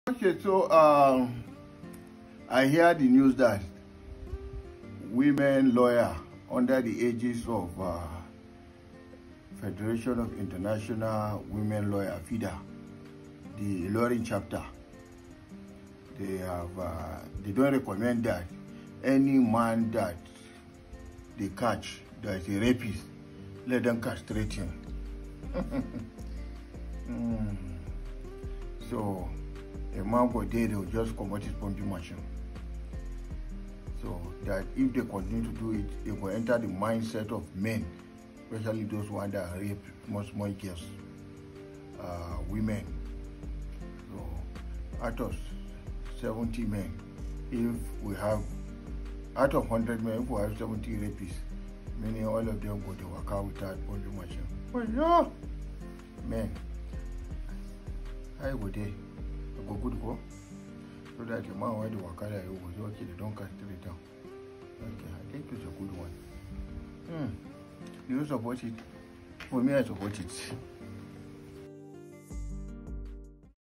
Okay, so I hear the news that women lawyer under the aegis of Federation of International Women Lawyer, FIDA, the Ilorin chapter, they don't recommend that any man that they catch that is a rapist, let them castrate him. So a man go there, they will just convert his pumping machine. So that if they continue to do it, it will enter the mindset of men, especially those ones that rape small girls, women. So out of 70 men, if we have, out of 100 men, if we have 70 rapists, meaning all of them go to work out without pumping machine. But yeah, men, I go there, I go good go. So that the man went to work out, you go, okay, they don't castrate it down. Okay, I think it's a good one. Do you support it? For me, I support it.